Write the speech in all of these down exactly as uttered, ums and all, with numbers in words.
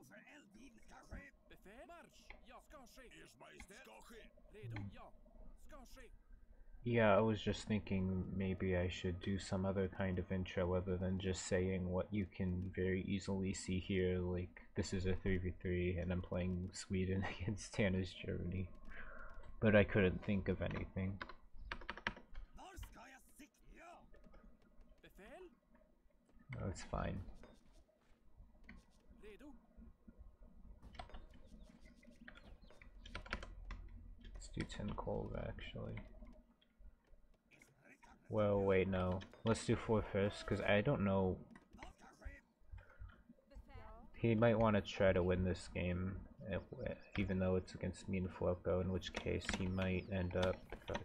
Yeah, I was just thinking maybe I should do some other kind of intro other than just saying what you can very easily see here, like this is a three v three and I'm playing Sweden against Tanner's Germany. But I couldn't think of anything. Oh, it's fine. Let's do ten cold actually. Well, wait, no. Let's do four first, because I don't know. He might want to try to win this game, if, even though it's against me and Floko, in which case he might end up...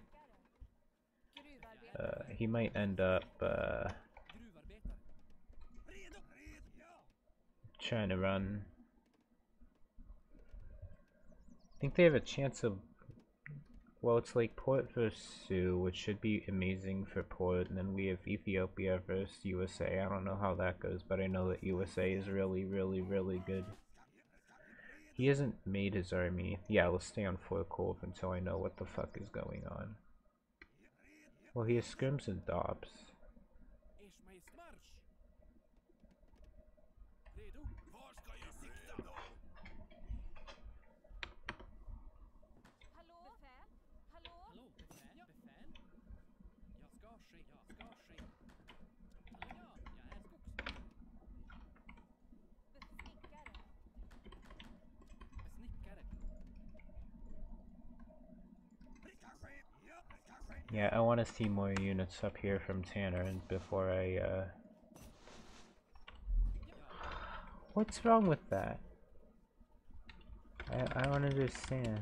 Uh, he might end up uh, trying to run. I think they have a chance of... Well, it's like Port versus Sioux, which should be amazing for Port, and then we have Ethiopia versus U S A. I don't know how that goes, but I know that U S A is really, really, really good. He hasn't made his army. Yeah, let's stay on Fort Cove until I know what the fuck is going on. Well, he has scrims and dops. Yeah, I want to see more units up here from Tanner and before I, uh... What's wrong with that? I, I don't understand.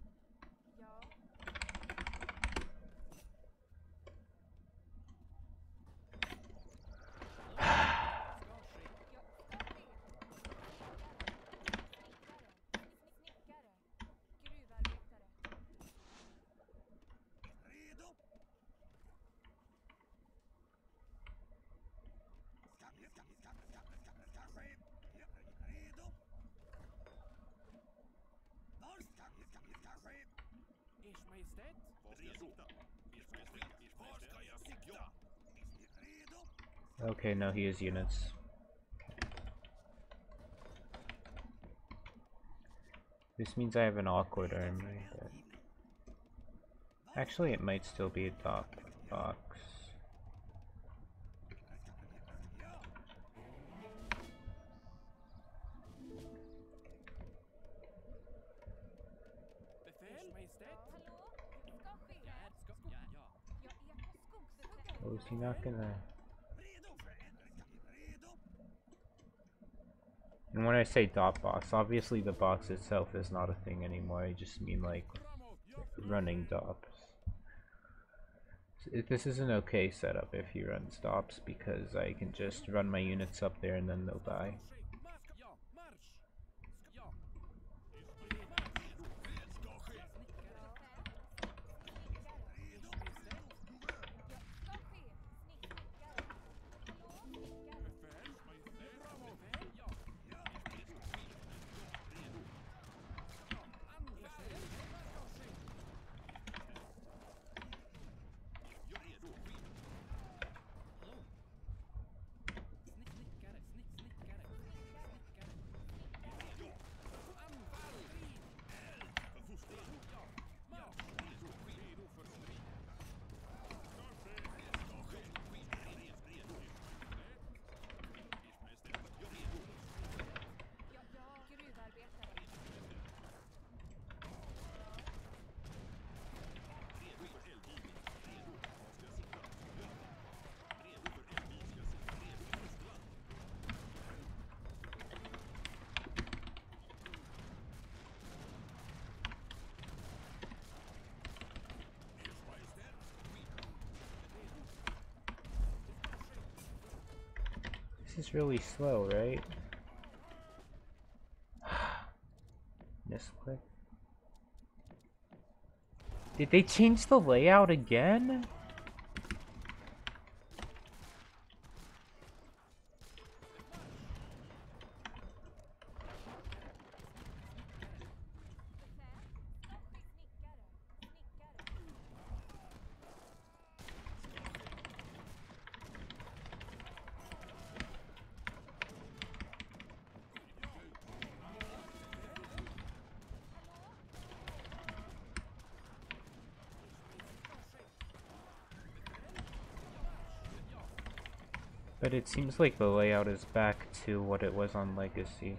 Okay, no, he has units. This means I have an awkward army, but... Actually, it might still be a top box. Oh, is he not gonna... And when I say dot box, obviously the box itself is not a thing anymore. I just mean like running dops. This is an okay setup if he runs dops because I can just run my units up there and then they'll die. This is really slow, right? Misclick. Did they change the layout again? But it seems like the layout is back to what it was on Legacy.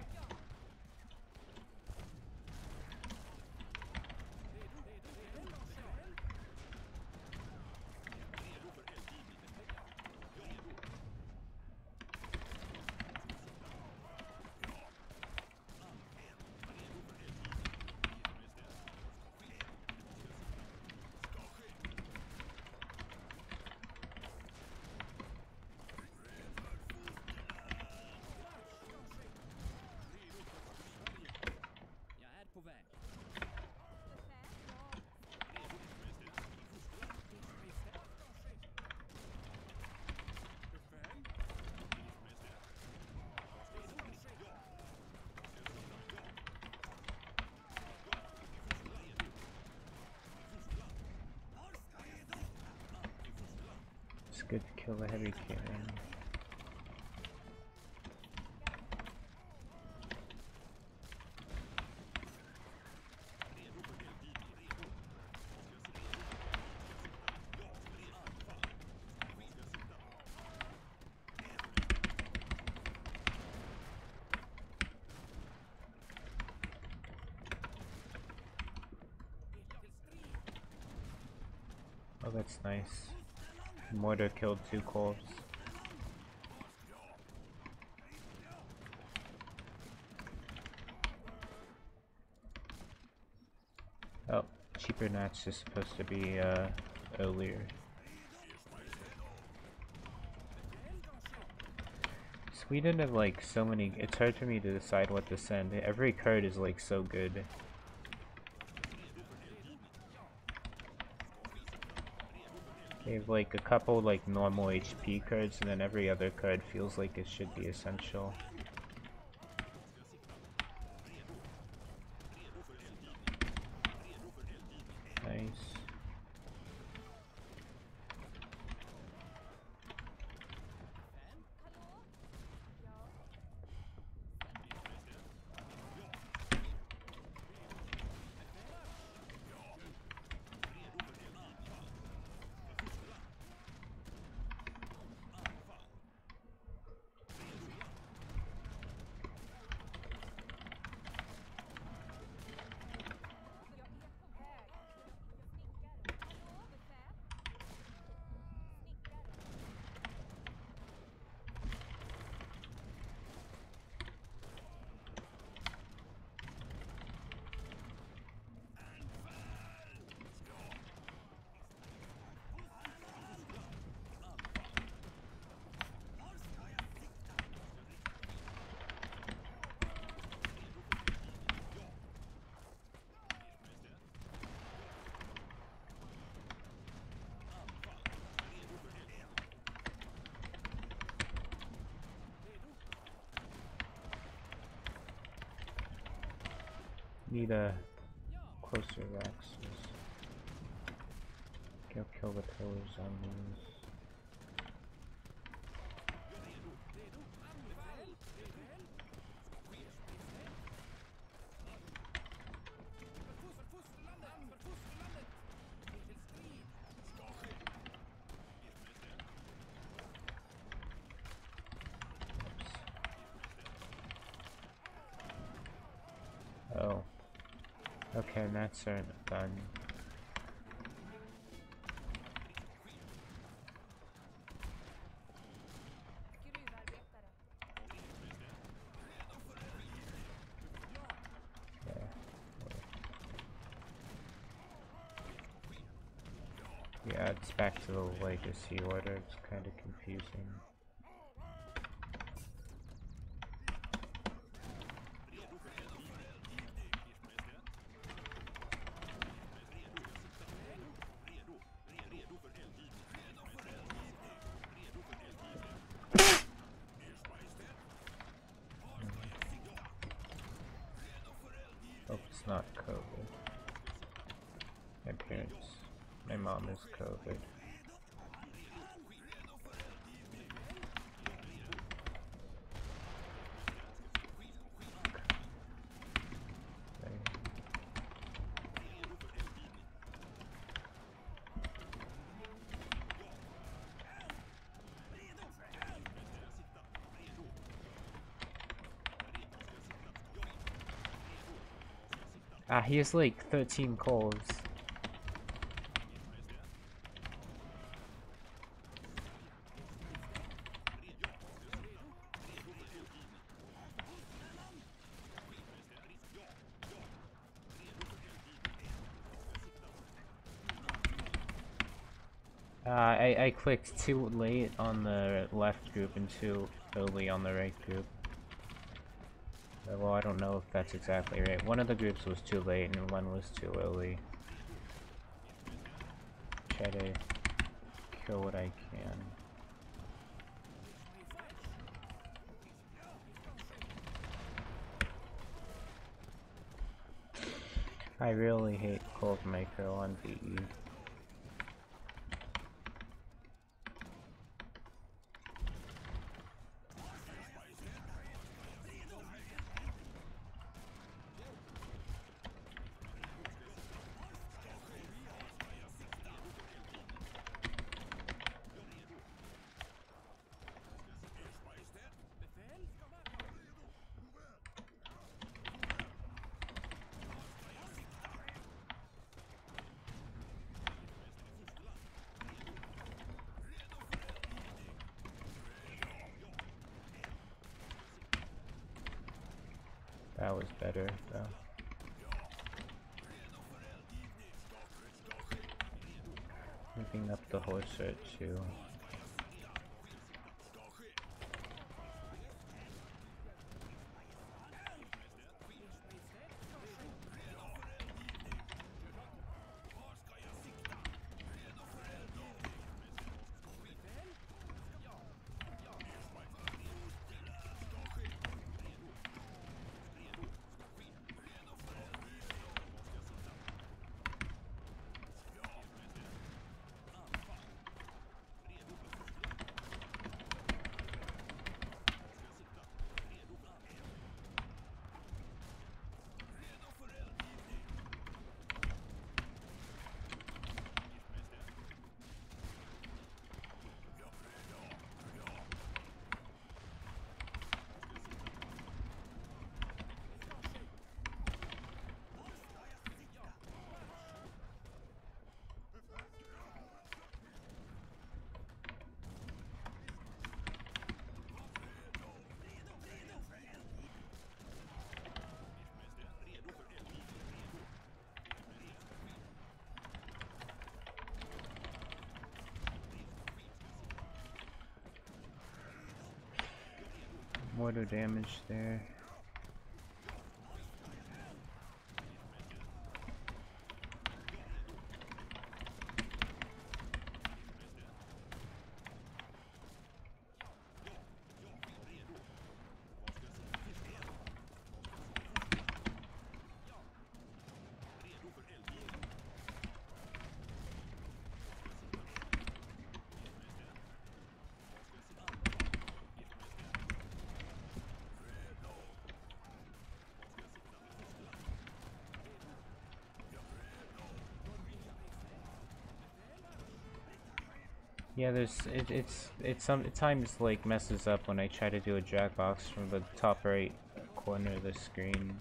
It's good to kill the heavy cannon. Oh, that's nice. Mortar killed two corps. Oh, cheaper match is supposed to be uh, earlier. Sweden have like so many. It's hard for me to decide what to send. Every card is like so good. They have like a couple like normal H P cards, and then every other card feels like it should be essential. Nice. Need a closer axis. Go kill the pillars on these. Oh. Okay, that's done. Yeah. Yeah, it's back to the legacy order. It's kind of confusing. Hope it's not COVID. My parents, my mom is COVID. Ah, he has like thirteen calls. Uh, I, I clicked too late on the left group and too early on the right group. Uh, Well, I don't know if that's exactly right. One of the groups was too late and one was too early. Try to kill what I can. I really hate Cold Micro on V E. That was better, though. Moving up the horse art too. Mortar damage there. Yeah, there's it, it's it's sometimes like messes up when I try to do a Jackbox from the top right corner of the screen.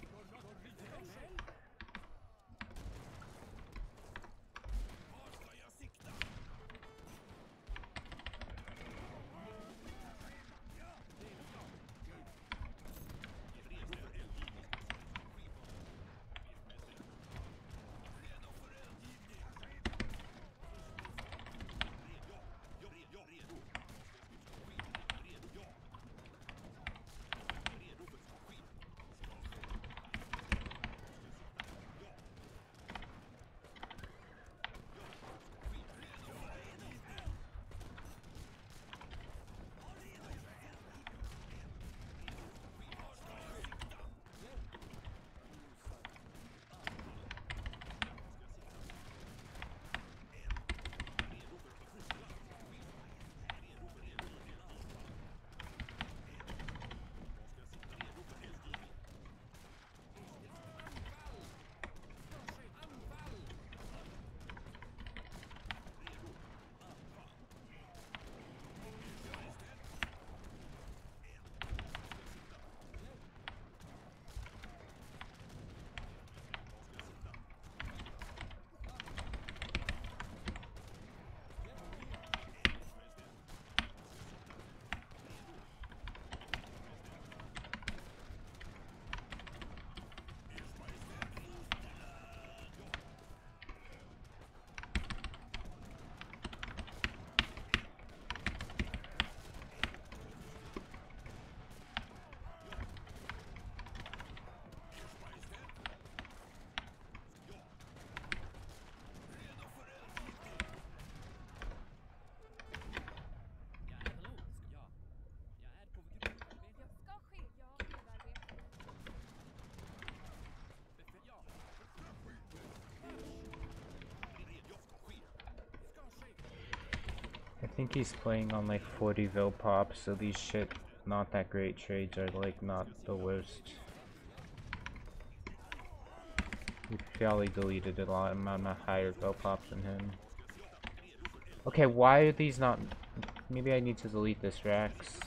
think he's playing on like forty vil pop, so these shit not that great trades are like not the worst. He probably deleted a lot amount of higher vil pops than him. Okay, why are these not... Maybe I need to delete this Rax.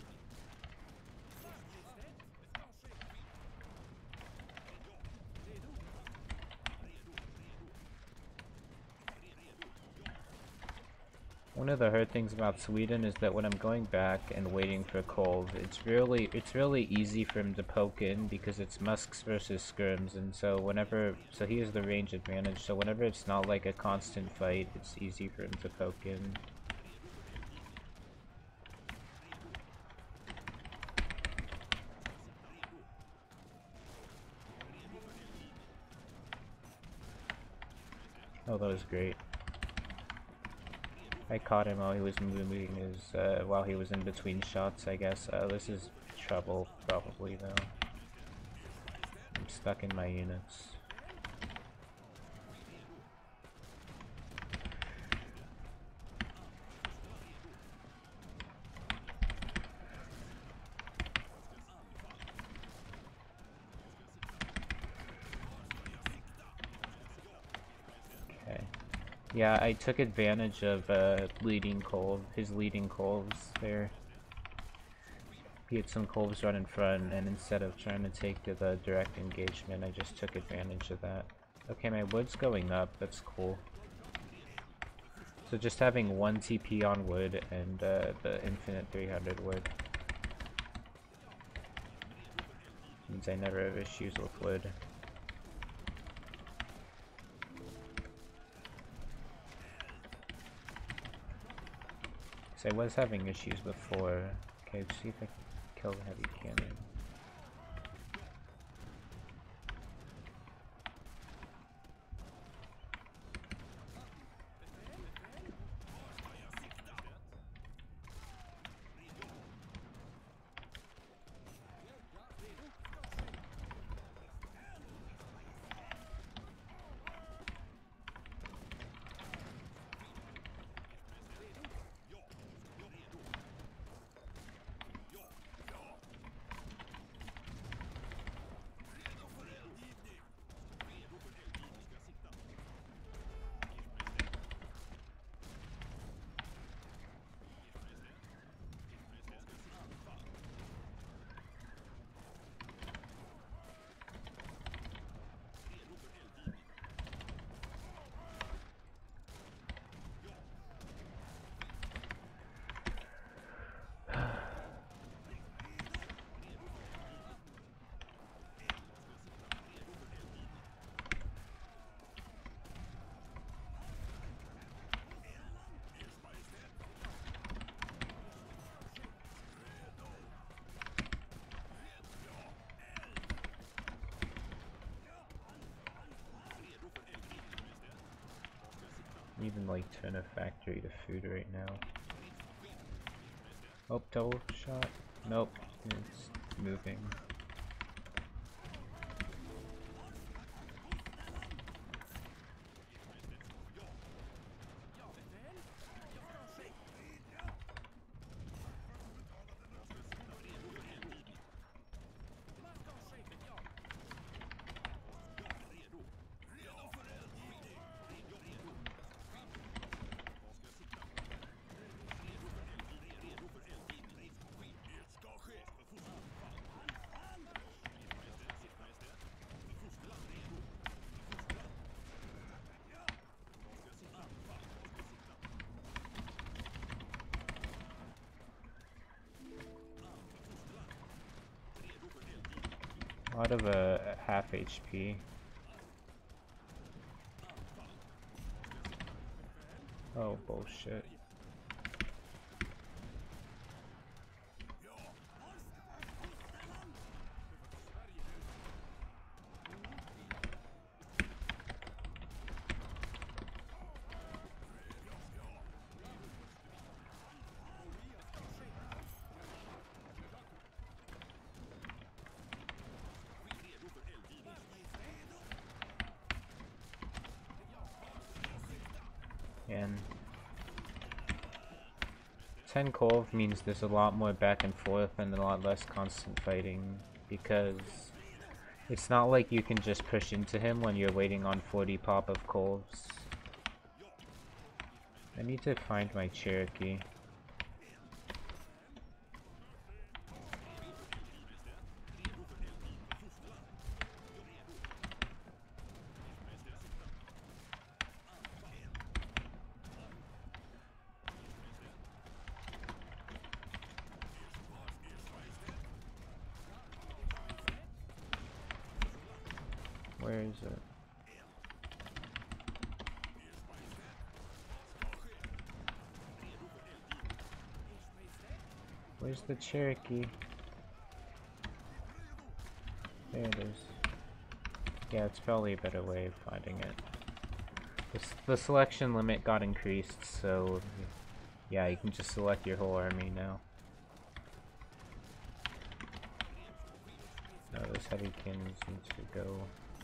One of the hard things about Sweden is that when I'm going back and waiting for Kolv, it's really it's really easy for him to poke in because it's Musks versus Skirms, and so whenever so he has the range advantage, so whenever it's not like a constant fight, it's easy for him to poke in. Oh, that was great. I caught him while he was moving his, uh, while he was in between shots, I guess. Uh, this is trouble, probably, though. I'm stuck in my units. Yeah, I took advantage of uh, leading Kolv, his leading Kolvs there. He had some Kolvs run in front, and instead of trying to take to the direct engagement, I just took advantage of that. Okay, my wood's going up, that's cool. So just having one T P on wood and uh, the infinite three hundred wood means I never have issues with wood. I was having issues before. Okay, let's see if I can kill the heavy cannon. Even like turn a factory to food right now. Oh, double shot. Nope, it's moving. A lot of uh, half H P. Oh, bullshit. And ten Kolv means there's a lot more back and forth and a lot less constant fighting, because it's not like you can just push into him when you're waiting on forty pop of Kolvs. I need to find my Cherokee. Where is it? Where's the Cherokee? There it is. Yeah, it's probably a better way of finding it. The, the selection limit got increased, so yeah, you can just select your whole army now. No, those heavy cannons need to go.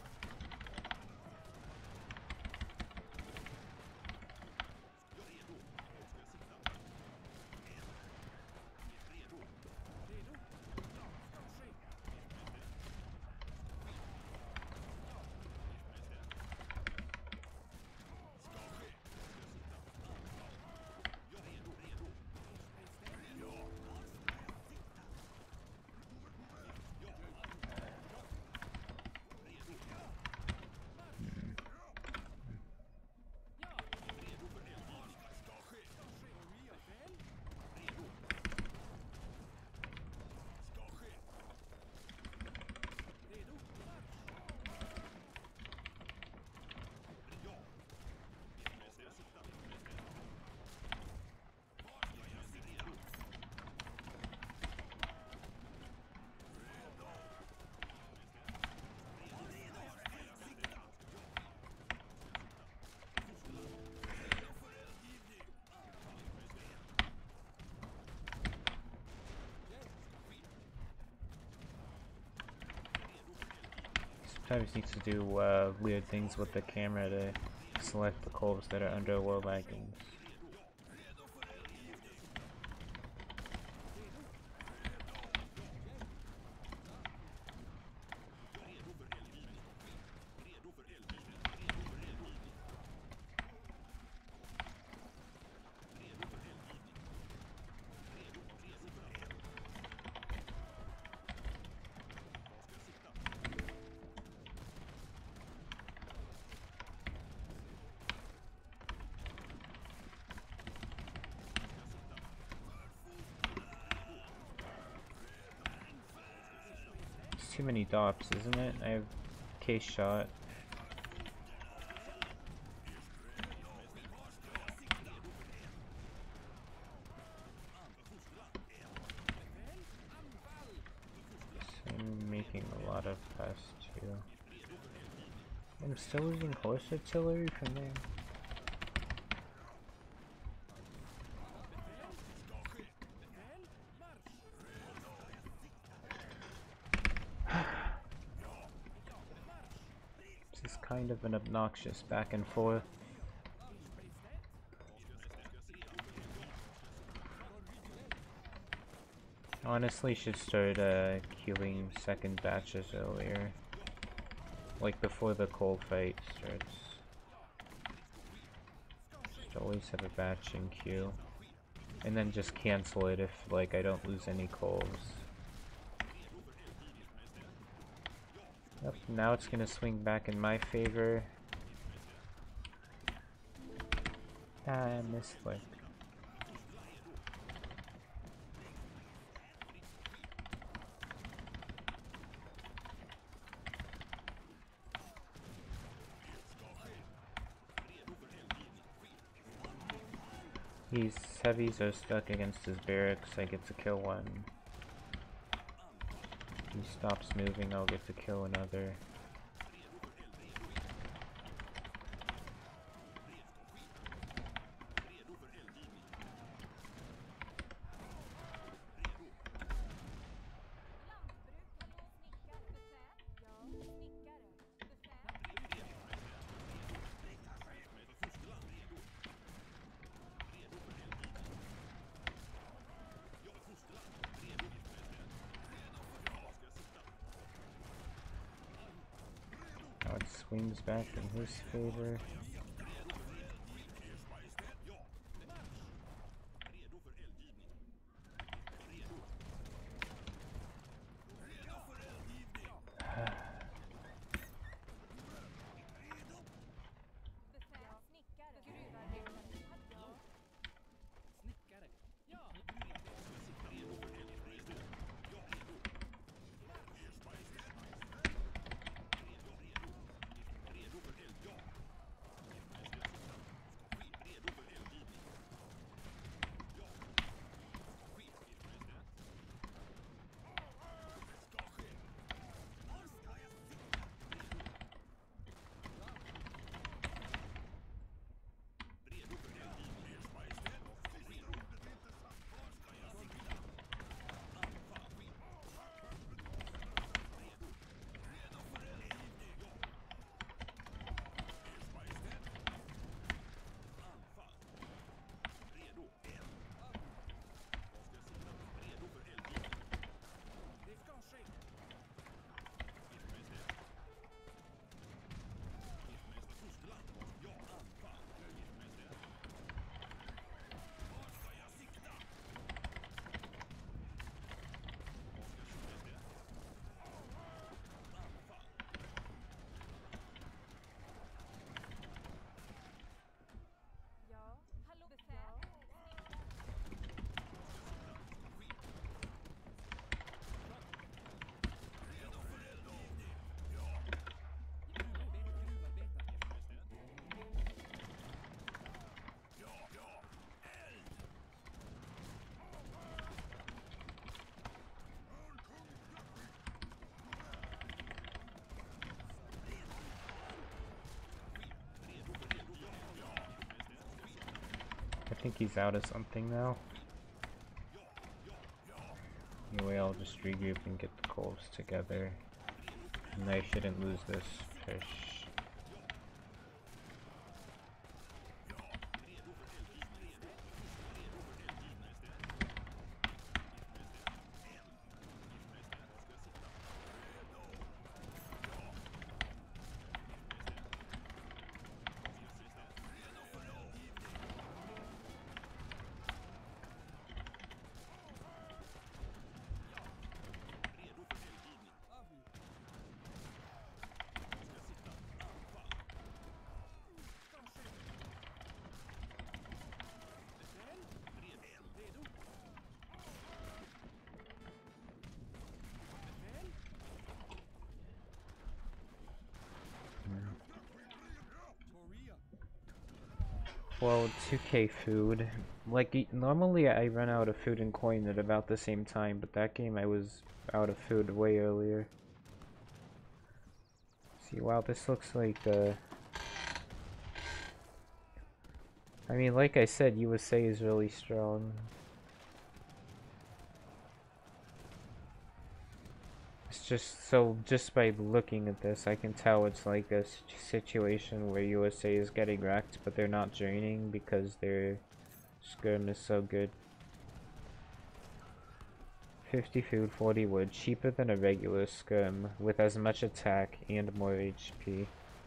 Sometimes need to do uh, weird things with the camera to select the Kolvs that are under war wagons. Too many dops, isn't it? I have case shot. So I'm making a lot of pests too. I'm still using horse artillery from there. Kind of an obnoxious back and forth. Honestly, should start uh, queuing second batches earlier, like before the coal fight starts. Should always have a batch in queue, and then just cancel it if like I don't lose any coals. Yep, now it's gonna swing back in my favor. Ah, I misclicked. These heavies are stuck against his barracks. I get to kill one. He stops moving, I'll get to kill another. Queen's back in his favor. I think he's out of something now. Anyway, I'll just regroup and get the Colts together. And I shouldn't lose this fish. Well, two K food. Like, e- normally I run out of food and coin at about the same time, but that game I was out of food way earlier. See, wow, this looks like, uh... I mean, like I said, U S A is really strong. It's just, so, just by looking at this, I can tell it's like a situation where U S A is getting wrecked, but they're not draining because their skirm is so good. fifty food, forty wood, cheaper than a regular skirm, with as much attack and more H P.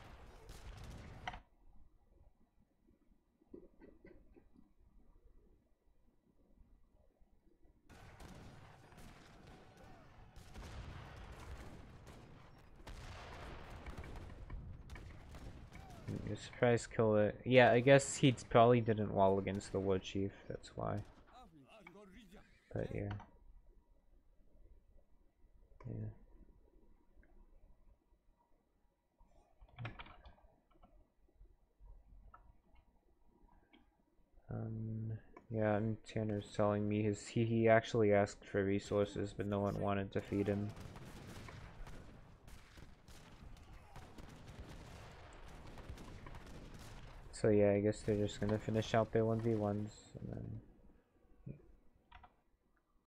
You're surprised kill it. Yeah, I guess he probably didn't wall against the War Chief, that's why. But yeah. Yeah. Um, yeah, and Tanner's telling me his he, he actually asked for resources, but no one wanted to feed him. So yeah, I guess they're just gonna finish out their one v ones and then